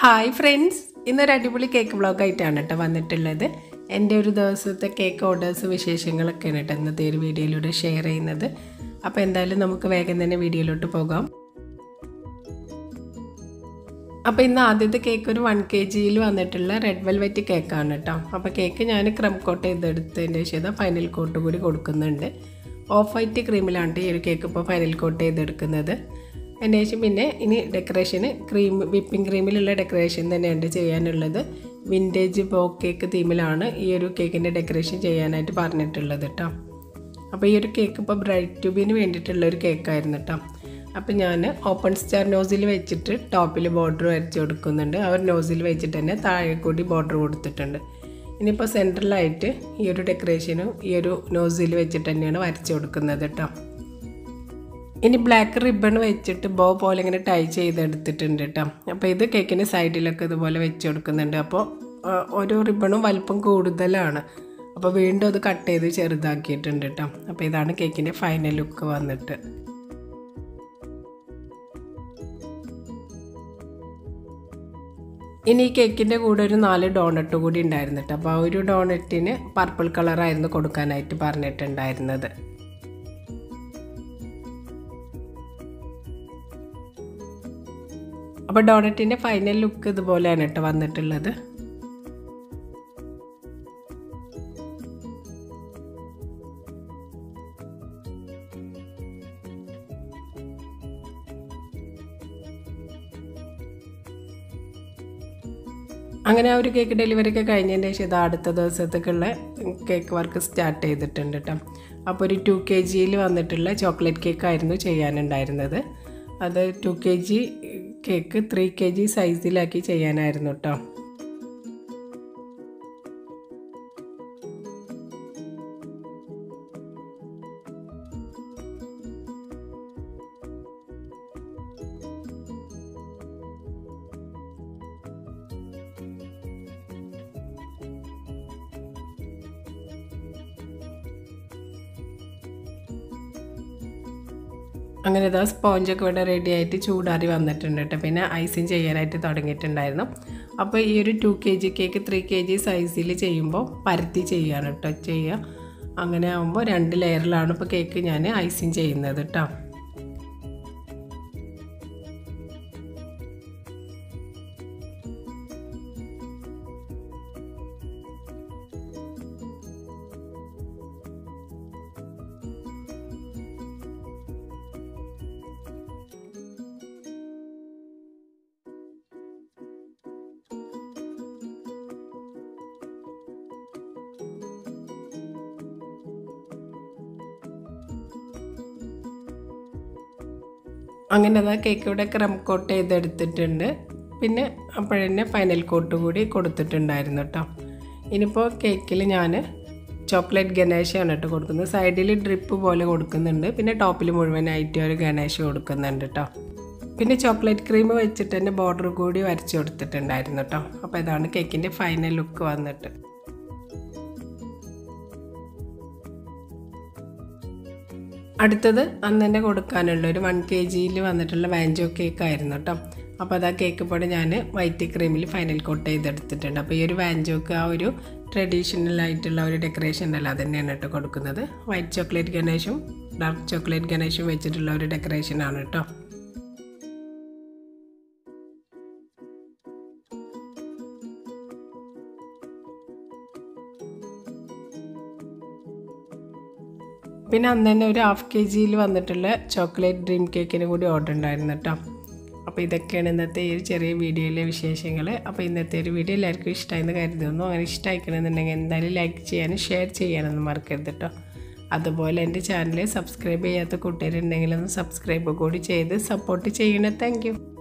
Hi friends, ഇന്നൊരു അടിപൊളി cake വ്ളോഗായിട്ടാണ് കേട്ടോ വന്നിട്ടുള്ളത്. എൻ്റെ ഒരു ദിവസത്തെ കേക്ക് ഓർഡേഴ്സ് വിശേഷങ്ങളൊക്കെയാണ് കേട്ടോ ഇന്നത്തെ ഒരു വീഡിയോയിലൂടെ ഷെയർ ചെയ്യുന്നത്. അപ്പോൾ എന്തായാലും നമുക്ക് വേഗം തന്നെ വീഡിയോയിലോട്ട് പോകാം. അപ്പോൾ ഇന്ന് ആദ്യത്തെ കേക്ക് ഒരു 1 kg വന്നിട്ടുള്ള റെഡ് വെൽവെറ്റ് കേക്കാണ് കേട്ടോ. അപ്പോൾ കേക്ക് ഞാൻ ക്രം കോട്ട് ചെയ്തെടുത്തതിൻ്റെ ശേഷം ഫൈനൽ കോട്ട് കൂടി കൊടുക്കുന്നുണ്ട്. ഓഫ് വൈറ്റ് ക്രീമിലാണ് ഈ ഒരു കേക്ക് ഇപ്പോൾ ഫൈനൽ കോട്ട് ചെയ്തെടുക്കുന്നത്. അതിന് ശേഷം പിന്നെ ഇനി ഡെക്കറേഷന് വിപ്പിംഗ് ക്രീമിലുള്ള ഡെക്കറേഷൻ തന്നെയാണ് ചെയ്യാനുള്ളത്. വിൻറ്റേജ് ബോക്ക് കേക്ക് തീമിലാണ് ഈ ഒരു കേക്കിൻ്റെ ഡെക്കറേഷൻ ചെയ്യാനായിട്ട് പറഞ്ഞിട്ടുള്ളത് കേട്ടോ. അപ്പോൾ ഈ ഒരു കേക്ക് ഇപ്പോൾ ബ്രൈഡ് ട്യൂബിന് വേണ്ടിയിട്ടുള്ളൊരു കേക്കായിരുന്നു കേട്ടോ. അപ്പോൾ ഞാൻ ഓപ്പൺ സ്റ്റാർ നോസിൽ വെച്ചിട്ട് ടോപ്പിൽ ബോർഡർ വരച്ച് കൊടുക്കുന്നുണ്ട്. ആ ഒരു നോസിൽ വെച്ചിട്ട് തന്നെ താഴെ കൂടി ബോർഡർ കൊടുത്തിട്ടുണ്ട്. ഇനിയിപ്പോൾ സെൻട്രലായിട്ട് ഈ ഒരു ഡെക്കറേഷനും ഈ ഒരു നോസിൽ വെച്ചിട്ട് തന്നെയാണ് വരച്ച് കൊടുക്കുന്നത് കേട്ടോ. ഇനി ബ്ലാക്ക് റിബൺ വെച്ചിട്ട് ബോ പോലെ ഇങ്ങനെ ടൈ ചെയ്തെടുത്തിട്ടുണ്ട് കേട്ടോ. അപ്പോൾ ഇത് കേക്കിൻ്റെ സൈഡിലൊക്കെ ഇതുപോലെ വെച്ച് കൊടുക്കുന്നുണ്ട്. അപ്പോൾ ഓരോ റിബണും വലിപ്പം കൂടുതലാണ്. അപ്പോൾ വീണ്ടും അത് കട്ട് ചെയ്ത് ചെറുതാക്കിയിട്ടുണ്ട് കേട്ടോ. അപ്പോൾ ഇതാണ് കേക്കിൻ്റെ ഫൈനൽ ലുക്ക് വന്നിട്ട്. ഇനി ഈ കേക്കിൻ്റെ കൂടെ ഒരു 4 ഡോണട്ട് കൂടി ഉണ്ടായിരുന്നു കേട്ടോ. അപ്പോൾ ആ ഒരു ഡോണറ്റിന് പർപ്പിൾ കളറായിരുന്നു കൊടുക്കാനായിട്ട് പറഞ്ഞിട്ടുണ്ടായിരുന്നത്. അപ്പോൾ ഡോണറ്റിൻ്റെ ഫൈനൽ ലുക്ക് ഇതുപോലെയാണ് കേട്ടോ വന്നിട്ടുള്ളത്. അങ്ങനെ ആ ഒരു കേക്ക് ഡെലിവറി ഒക്കെ കഴിഞ്ഞതിന് ശേഷം ഇത് അടുത്ത ദിവസത്തേക്കുള്ള കേക്ക് വർക്ക് സ്റ്റാർട്ട് ചെയ്തിട്ടുണ്ട് കേട്ടോ. അപ്പോൾ ഒരു 2 kg വന്നിട്ടുള്ള ചോക്ലേറ്റ് കേക്കായിരുന്നു ചെയ്യാനുണ്ടായിരുന്നത്. അത് 2 kg കേക്ക് 3 kg സൈസിലാക്കി ചെയ്യാനായിരുന്നു കേട്ടോ. അങ്ങനെ ഇതാ സ്പോഞ്ചൊക്കെ ഇവിടെ റെഡി ആയിട്ട് ചൂടാറി വന്നിട്ടുണ്ട് കേട്ടോ. പിന്നെ ഐസിങ് ചെയ്യാനായിട്ട് തുടങ്ങിയിട്ടുണ്ടായിരുന്നു. അപ്പോൾ ഈ ഒരു 2 kg കേക്ക് 3 kg സൈസിൽ ചെയ്യുമ്പോൾ പരത്തി ചെയ്യാണ് കേട്ടോ ചെയ്യുക. അങ്ങനെ ആകുമ്പോൾ 2 ലെയറിലാണ് ഇപ്പോൾ കേക്ക് ഞാൻ ഐസിങ് ചെയ്യുന്നത് കേട്ടോ. അങ്ങനെ അതാ കേക്ക് ഇവിടെ ക്രം കോട്ട് ചെയ്തെടുത്തിട്ടുണ്ട്. പിന്നെ അപ്പോഴന്നെ ഫൈനൽ കോട്ട് കൂടി കൊടുത്തിട്ടുണ്ടായിരുന്നു കേട്ടോ. ഇനിയിപ്പോൾ കേക്കിൽ ഞാൻ ചോക്ലേറ്റ് ഗണേശാണ് കേട്ടോ കൊടുക്കുന്നത്. സൈഡിൽ ഡ്രിപ്പ് പോലെ കൊടുക്കുന്നുണ്ട്. പിന്നെ ടോപ്പിൽ മുഴുവനായിട്ട് ഒരു ഗണേശ കൊടുക്കുന്നുണ്ട് കേട്ടോ. പിന്നെ ചോക്ലേറ്റ് ക്രീം വെച്ചിട്ട് തന്നെ ബോർഡർ കൂടി വരച്ച് കൊടുത്തിട്ടുണ്ടായിരുന്നു കേട്ടോ. അപ്പോൾ ഇതാണ് കേക്കിൻ്റെ ഫൈനൽ ലുക്ക് വന്നിട്ട്. അടുത്തത് അന്ന് തന്നെ കൊടുക്കാനുള്ള ഒരു 1 kg വന്നിട്ടുള്ള വാഞ്ചോ കേക്ക് ആയിരുന്നു കേട്ടോ. അപ്പോൾ അത് ആ കേക്ക് പൊടി ഞാൻ വൈറ്റ് ക്രീമിൽ ഫൈനൽ കോട്ട് ചെയ്തെടുത്തിട്ടുണ്ട്. അപ്പോൾ ഈ ഒരു വാഞ്ചോക്ക് ആ ഒരു ട്രഡീഷണൽ ആയിട്ടുള്ള ഒരു ഡെക്കറേഷൻ ഉണ്ടല്ലോ അത് തന്നെയാണ് കേട്ടോ കൊടുക്കുന്നത്. വൈറ്റ് ചോക്ലേറ്റ് ഗണേഷും ഡാർക്ക് ചോക്ലേറ്റ് ഗണേഷും വെച്ചിട്ടുള്ള ഒരു ഡെക്കറേഷനാണ് കേട്ടോ. പിന്നെ അന്ന് തന്നെ ഒരു 1/2 kg വന്നിട്ടുള്ള ചോക്ലേറ്റ് ഡ്രീം കേക്കിന് കൂടി ഓർഡർ ഉണ്ടായിരുന്നു കേട്ടോ. അപ്പോൾ ഇതൊക്കെയാണ് ഇന്നത്തെ ഈ ഒരു ചെറിയ വീഡിയോയിലെ വിശേഷങ്ങൾ. അപ്പോൾ ഇന്നത്തെ ഒരു വീഡിയോ എല്ലാവർക്കും ഇഷ്ടമായെന്ന് കരുതുന്നു. അങ്ങനെ ഇഷ്ടമായിക്കണമെന്നുണ്ടെങ്കിൽ എന്തായാലും ലൈക്ക് ചെയ്യാനും ഷെയർ ചെയ്യാനൊന്നും മറക്കരുത് കേട്ടോ. അതുപോലെ എൻ്റെ ചാനൽ സബ്സ്ക്രൈബ് ചെയ്യാത്ത കൂട്ടുകാരുണ്ടെങ്കിൽ ഒന്ന് സബ്സ്ക്രൈബ് കൂടി ചെയ്ത് സപ്പോർട്ട് ചെയ്യണേ. Thank U.